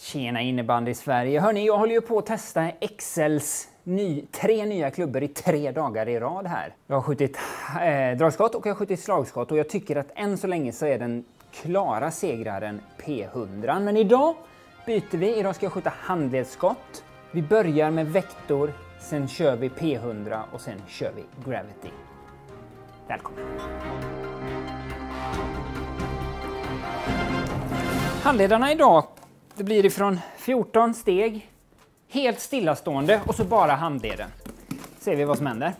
Tjena innebandy i Sverige. Hörrni, jag håller ju på att testa XLs 3 nya klubbor i 3 dagar i rad här. Jag har skjutit dragskott och jag har skjutit slagskott och jag tycker att än så länge så är den klara segraren P100. Men idag byter vi. Idag ska jag skjuta handledsskott. Vi börjar med vektor, sen kör vi P100 och sen kör vi gravity. Välkommen! Handledarna idag, det blir ifrån 14 steg, helt stillastående och så bara handleden. Ser vi vad som händer.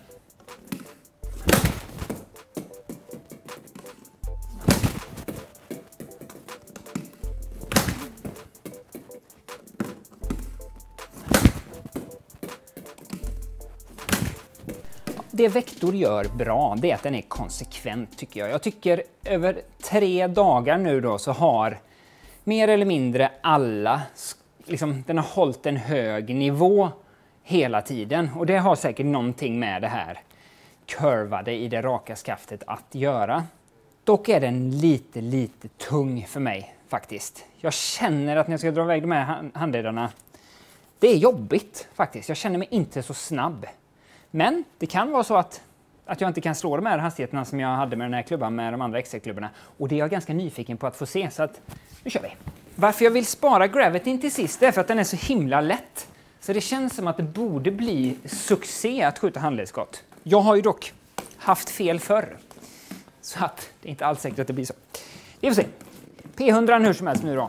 Det vektor gör bra, det är att den är konsekvent tycker jag. Jag tycker över 3 dagar nu då så har mer eller mindre alla, den har hållit en hög nivå hela tiden. Och det har säkert någonting med det här kurvade i det raka skaftet att göra. Dock är den lite tung för mig faktiskt. Jag känner att när jag ska dra iväg de här handledarna, det är jobbigt faktiskt. Jag känner mig inte så snabb. Men det kan vara så att jag inte kan slå de här hastigheterna som jag hade med den här klubban med de andra XL-klubbarna. Och det är jag ganska nyfiken på att få se, så att nu kör vi. Varför jag vill spara gravityn till sist är för att den är så himla lätt. Så det känns som att det borde bli succé att skjuta handledsskott. Jag har ju dock haft fel förr. Så att det är inte alls säkert att det blir så. Vi får se. P100 hur som helst nu då.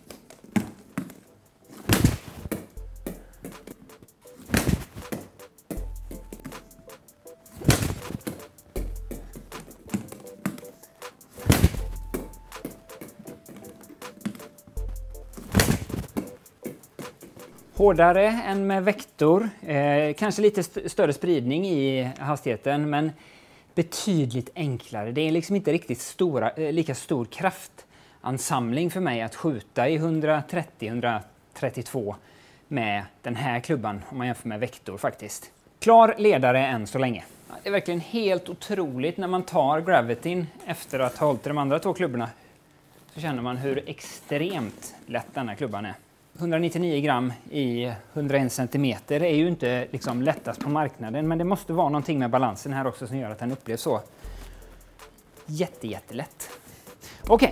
Hårdare än med vektor, kanske lite större spridning i hastigheten, men betydligt enklare. Det är liksom inte riktigt lika stor kraftansamling för mig att skjuta i 130-132 med den här klubban om man jämför med vektor faktiskt. Klar ledare än så länge. Det är verkligen helt otroligt när man tar gravityn efter att ha hållit de andra 2 klubborna. Så känner man hur extremt lätt denna klubban är. 199 gram i 101 centimeter är ju inte liksom lättast på marknaden, men det måste vara någonting med balansen här också som gör att den upplevs så jättelätt. Okej.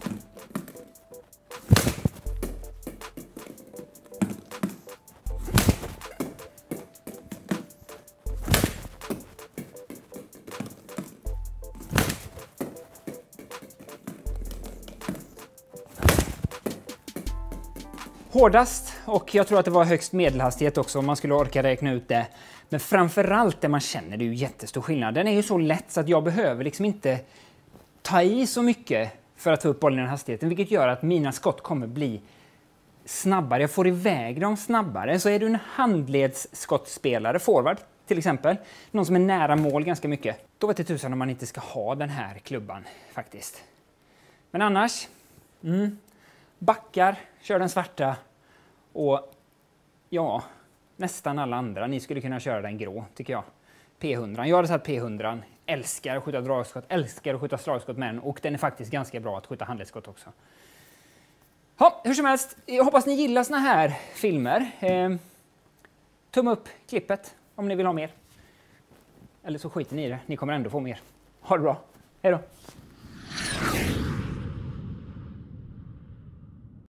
Hårdast, och jag tror att det var högst medelhastighet också om man skulle orka räkna ut det. Men framförallt det man känner, det är ju jättestor skillnad. Den är ju så lätt så att jag behöver liksom inte ta i så mycket för att få upp bollen i den hastigheten. Vilket gör att mina skott kommer bli snabbare. Jag får iväg dem snabbare. Så är du en handledsskottspelare, forward till exempel, någon som är nära mål ganska mycket, då vet det tusan om man inte ska ha den här klubban faktiskt. Men annars, backar, kör den svarta och ja, nästan alla andra. Ni skulle kunna köra den grå tycker jag. P100. Jag hade satt P100. Älskar att skjuta dragskott, älskar att skjuta slagskott med den, och den är faktiskt ganska bra att skjuta handledsskott också. Ja, hur som helst, jag hoppas ni gillar såna här filmer. Tumme upp klippet om ni vill ha mer. Eller så skiter ni i det, ni kommer ändå få mer. Ha det bra, hej då!